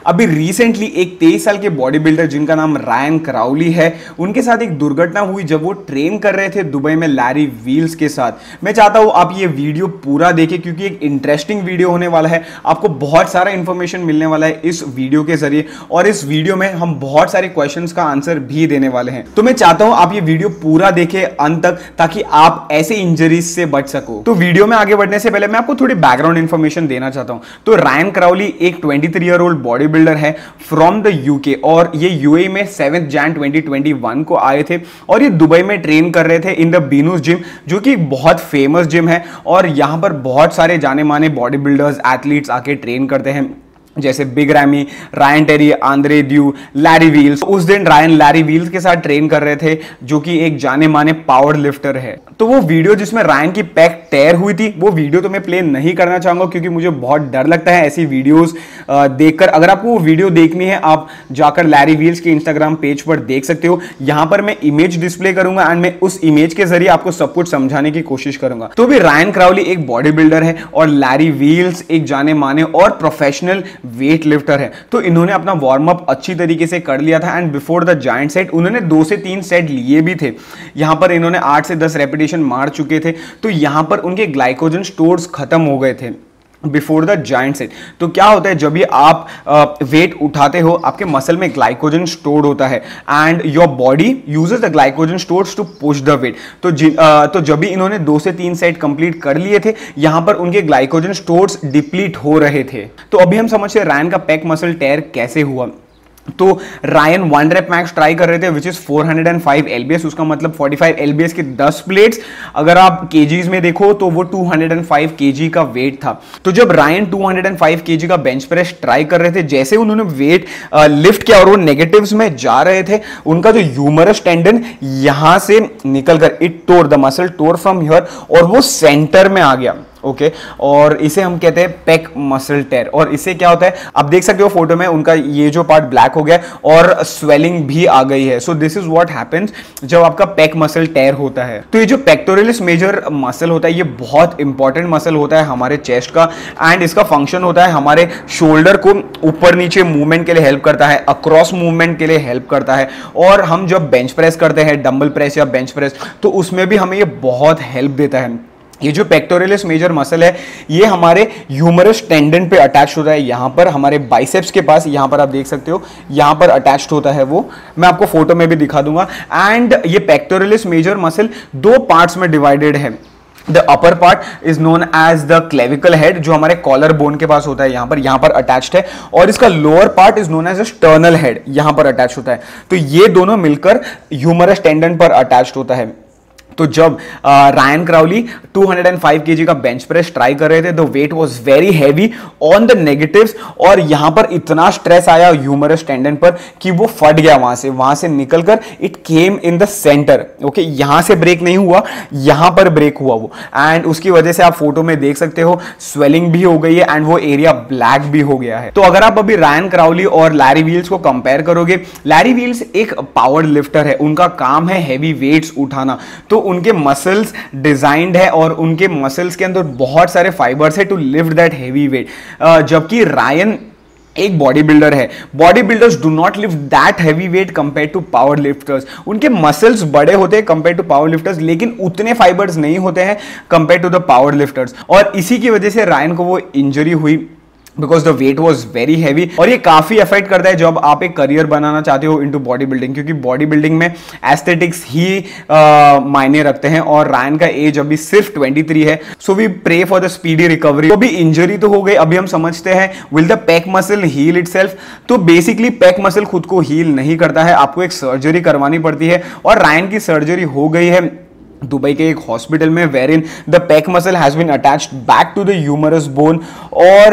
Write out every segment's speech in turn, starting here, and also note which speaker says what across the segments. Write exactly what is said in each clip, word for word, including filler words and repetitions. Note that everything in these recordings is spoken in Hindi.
Speaker 1: अभी रिसेंटली एक तेईस साल के बॉडी बिल्डर जिनका नाम रायन क्राउली है, उनके साथ एक दुर्घटना हुई जब वो ट्रेन कर रहे थे दुबई में लैरी व्हील्स के साथ। मैं चाहता हूं आप ये वीडियो पूरा देखें क्योंकि एक इंटरेस्टिंग वीडियो होने वाला है। आपको बहुत सारा इंफॉर्मेशन मिलने वाला है इस वीडियो के जरिए और इस वीडियो में हम बहुत सारे क्वेश्चंस का आंसर भी देने वाले हैं। तो मैं चाहता हूं आप ये वीडियो पूरा देखें अंत तक ताकि आप ऐसे इंजरीज से बच सको। तो वीडियो में आगे बढ़ने से पहले मैं आपको थोड़ी बैकग्राउंड इंफॉर्मेशन देना चाहता हूं। तो रायन क्राउली एक तेईस ईयर ओल्ड बॉडी बिल्डर है फ्रॉम द यूके और ये यूएई में seventh Jan twenty twenty one को आए थे और ये दुबई में ट्रेन कर रहे थे इन द बीनूस जिम, जो कि बहुत फेमस जिम है और यहां पर बहुत सारे जाने माने बॉडी बिल्डर्स एथलीट्स आके ट्रेन करते हैं जैसे Big Ramy, Ryan Terry, Andrei Deiu, Larry Wheels. उस दिन रायन लैरी व्हील्स के साथ ट्रेन कर रहे थे जो कि एक जाने माने पावर लिफ्टर है। तो वो वीडियो जिसमें रायन की पैक टेयर हुई थी वो वीडियो तो मैं प्ले नहीं करना चाहूंगा क्योंकि मुझे बहुत डर लगता है ऐसी वीडियोस देखकर। अगर आपको वो वीडियो देखनी है आप जाकर लैरी व्हील्स के इंस्टाग्राम पेज पर देख सकते हो। यहां पर मैं इमेज डिस्प्ले करूंगा एंड मैं उस इमेज के जरिए आपको सब कुछ समझाने की कोशिश करूंगा। तो भी रायन क्राउली एक बॉडी बिल्डर है और लैरी व्हील्स एक जाने माने और प्रोफेशनल वेट लिफ्टर है। तो इन्होंने अपना वार्म अप अच्छी तरीके से कर लिया था and before the giant set उन्होंने दो से तीन सेट लिए भी थे। यहां पर इन्होंने आठ से दस रेपिटेशन मार चुके थे। तो यहां पर उनके ग्लाइकोजन स्टोर्स खत्म हो गए थे बिफोर द जायंट सेट। तो क्या होता है जब भी आप वेट uh, उठाते हो आपके मसल में ग्लाइकोजन स्टोर्ड होता है and your body uses the glycogen stores to push the weight. तो uh, तो जब भी इन्होंने दो से तीन सेट कंप्लीट कर लिए थे यहां पर उनके ग्लाइकोजन स्टोर्स डिप्लीट हो रहे थे। तो अभी हम समझते हैं रायन का पेक मसल टेयर कैसे हुआ। तो Ryan one rep max try कर रहे थे which is four hundred five LBS, उसका मतलब पैंतालीस एलबीएस के दस प्लेट्स। अगर आप केजीज में देखो तो वो दो सौ पाँच केजी का वेट था। तो जब रायन दो सौ पाँच केजी का बेंच प्रेस ट्राई कर रहे थे, जैसे उन्होंने वेट लिफ्ट किया और वो नेगेटिव्स में जा रहे थे, उनका जो ह्यूमरस टेंडन यहां से निकलकर it tore the muscle tore from here और वो सेंटर में आ गया। ओके okay, और इसे हम कहते हैं पेक मसल टेयर। और इससे क्या होता है आप देख सकते हो फोटो में उनका ये जो पार्ट ब्लैक हो गया और स्वेलिंग भी आ गई है। So this is what happens जब आपका पेक मसल टेयर होता है। तो ये जो पेक्टोरियलिस मेजर मसल होता है ये बहुत इंपॉर्टेंट मसल होता है हमारे चेस्ट का एंड इसका फंक्शन होता है हमारे शोल्डर को ऊपर नीचे मूवमेंट के लिए हेल्प करता है, अक्रॉस मूवमेंट के लिए हेल्प करता है। और हम जब बेंच प्रेस करते हैं, डंबल प्रेस या बेंच प्रेस, तो उसमें भी हमें ये बहुत हेल्प देता है। ये जो पेक्टोरियलिस मेजर मसल है ये हमारे ह्यूमरस टेंडन पे अटैच होता है, यहां पर हमारे बाइसेप्स के पास, यहां पर आप देख सकते हो यहां पर अटैच्ड होता है वो। मैं आपको फोटो में भी दिखा दूंगा। एंड ये पेक्टोरियलिस मेजर मसल दो पार्ट्स में डिवाइडेड है। The upper part is known as the clavicle head जो हमारे कॉलर बोन के पास होता है, यहां पर यहां पर अटैच्ड है। और इसका lower part is known as the sternal head, यहां पर अटैच होता है। तो ये दोनों मिलकर ह्यूमरस टेंडन पर अटैच्ड होता है। तो जब रायन क्राउली दो सौ पाँच केजी का बेंच प्रेस ट्राई कर रहे थे the weight was very heavy on the negatives और यहां पर इतना स्ट्रेस आया ह्यूमरस टेंडन पर कि वो फट गया वहां से वहां से निकलकर it came in the centre. Okay, यहां से ब्रेक नहीं हुआ, यहां पर ब्रेक हुआ वो एंड उसकी वजह से आप फोटो में देख सकते हो स्वेलिंग भी हो गई है एंड वो एरिया ब्लैक भी हो गया है। तो अगर आप अभी रायन क्राउली और लैरी व्हील्स को कंपेयर करोगे, लैरी व्हील्स एक पावर लिफ्टर है, उनका काम है हैवी वेट्स उठाना। तो उनके मसल्स डिजाइंड है और उनके मसल्स के अंदर बहुत सारे फाइबर्स है to lift that heavy weight. जबकि रायन एक बॉडी बिल्डर है। Body builders do not lift that heavy weight compare to power lifters. उनके मसल्स बड़े होते हैं कंपेयर टू पावर लिफ्टर्स लेकिन उतने फाइबर्स नहीं होते हैं compare to the power lifters. और इसी की वजह से रायन को वो इंजरी हुई because the weight was very heavy. और ये काफी अफेक्ट करता है जब आप एक करियर बनाना चाहते हो इनटू बॉडी बिल्डिंग, क्योंकि बॉडी बिल्डिंग में एस्थेटिक्स ही uh, मायने रखते हैं। और रायन का एज अभी सिर्फ तेईस है। So we pray for the speedy recovery. तो भी इंजरी तो हो गई, अभी हम समझते हैं will the pec muscle heal itself. तो बेसिकली पेक मसल खुद को हील नहीं करता है, आपको एक सर्जरी करवानी पड़ती है और रायन की सर्जरी हो गई है दुबई के एक हॉस्पिटल में where in the pec muscle has been attached back to the humerus bone. और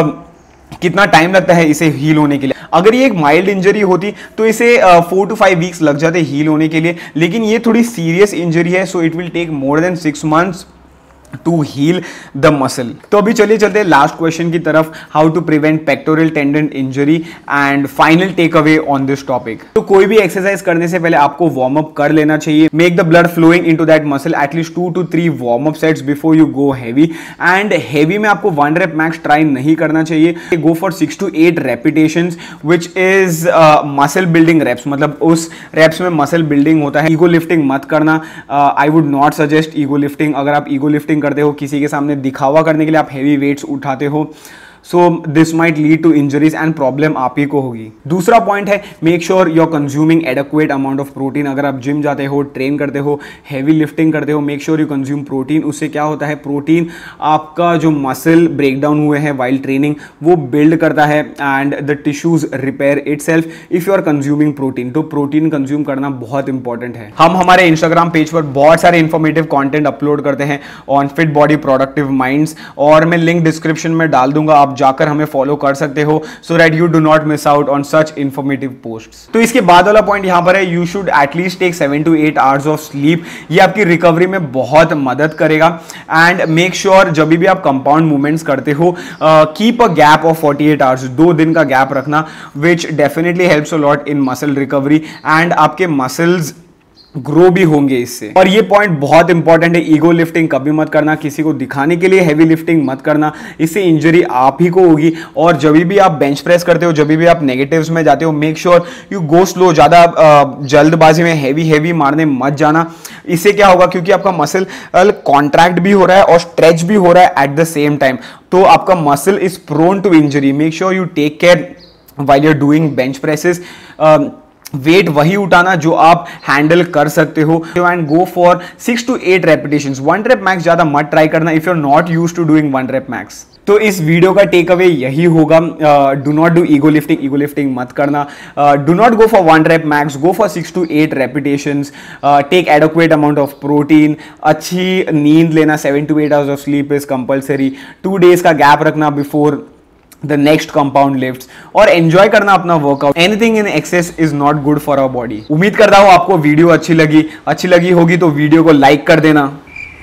Speaker 1: uh, कितना टाइम लगता है इसे हील होने के लिए? अगर ये एक माइल्ड इंजरी होती तो इसे फोर टू फाइव वीक्स लग जाते हील होने के लिए, लेकिन ये थोड़ी सीरियस इंजरी है so it will take more than six months to heal the muscle. तो अभी चलिए चलते हैं लास्ट क्वेश्चन की तरफ, how to prevent pectoral tendon injury and final takeaway on this topic. तो कोई भी एक्सरसाइज करने से पहले आपको वार्म अप कर लेना चाहिए। Make the blood flowing into that muscle at least two to three warm up sets before you go heavy. And heavy में आपको वन रेप मैक्स ट्राई नहीं करना चाहिए, go for six to eight repetitions which is muscle building reps, मतलब उस रेप्स में मसल बिल्डिंग होता है। ईगो लिफ्टिंग मत करना, I would not suggest ego lifting. अगर आप ईगो लिफ्टिंग करते हो, किसी के सामने दिखावा करने के लिए आप हेवी वेट्स उठाते हो, so this might lead to injuries and problem आप ही को होगी। दूसरा पॉइंट है, make sure you are consuming adequate amount of protein. अगर आप जिम जाते हो, ट्रेन करते हो, हैवी लिफ्टिंग करते हो, make sure you consume protein. उससे क्या होता है, प्रोटीन आपका जो मसल ब्रेक डाउन हुए हैं वाइल ट्रेनिंग वो बिल्ड करता है and the tissues repair itself if you are consuming protein. तो प्रोटीन कंज्यूम करना बहुत इंपॉर्टेंट है। हम हमारे इंस्टाग्राम पेज पर बहुत सारे इंफॉर्मेटिव कंटेंट अपलोड करते हैं on Fit Body Productive Minds, और मैं लिंक डिस्क्रिप्शन में डाल दूंगा, आप जाकर हमें फॉलो कर सकते हो so that you do not miss out on such informative posts. तो इसके बाद वाला पॉइंट यहां पर है, you should at least take seven to eight hours of sleep. ये आपकी रिकवरी में बहुत मदद करेगा। एंड मेक श्योर जब भी आप कंपाउंड मूवमेंट्स करते हो, keep a gap of forty eight hours, दो दिन का गैप रखना, which definitely helps a lot in muscle recovery and आपके मसल्स ग्रो भी होंगे इससे। और ये पॉइंट बहुत इंपॉर्टेंट है, ईगो लिफ्टिंग कभी मत करना, किसी को दिखाने के लिए हैवी लिफ्टिंग मत करना, इससे इंजरी आप ही को होगी। और जब भी आप बेंच प्रेस करते हो, जब भी आप नेगेटिव्स में जाते हो, make sure you go slow, ज्यादा जल्दबाजी में हैवी हैवी मारने मत जाना। इससे क्या होगा, क्योंकि आपका मसल कॉन्ट्रैक्ट भी हो रहा है और स्ट्रेच भी हो रहा है एट द सेम टाइम, तो आपका muscle is prone to injury. Make sure you take care while you are doing bench presses. Weight वही उठाना जो आप हैंडल कर सकते हो and go for six to eight repetitions. One rep max ज्यादा मत ट्राई करना if you are not used to doing one rep max. तो इस वीडियो का टेक अवे यही होगा, do not do ego lifting, ego lifting मत करना, do not go for one rep max, go for six to eight repetitions, take adequate amount of protein, अच्छी नींद लेना, seven to eight hours of sleep is compulsory, two days का गैप रखना before the next compound lifts, और एंजॉय करना अपना workout. Anything in excess is not good for our body. उम्मीद करता हूं आपको वीडियो अच्छी लगी अच्छी लगी होगी तो वीडियो को लाइक कर देना।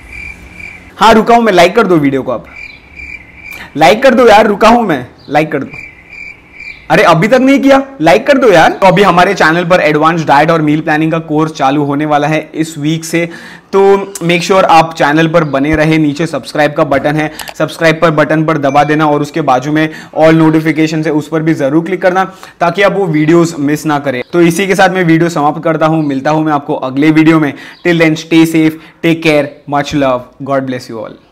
Speaker 1: हाँ रुका हूं मैं, लाइक कर दो वीडियो को, आप लाइक कर दो यार, रुका हूं मैं, लाइक कर दो। अरे अभी तक नहीं किया, लाइक कर दो यार। तो अभी हमारे चैनल पर एडवांस डाइट और मील प्लानिंग का कोर्स चालू होने वाला है इस वीक से, तो मेक श्योर sure आप चैनल पर बने रहे। नीचे सब्सक्राइब का बटन है, सब्सक्राइब पर बटन पर दबा देना और उसके बाजू में ऑल नोटिफिकेशन है उस पर भी जरूर क्लिक करना ताकि आप वो वीडियोस मिस ना करें। तो इसी के साथ मैं वीडियो समाप्त करता हूं, मिलता हूं मैं आपको अगले वीडियो में। Till then stay safe, take care, much love, God bless you all.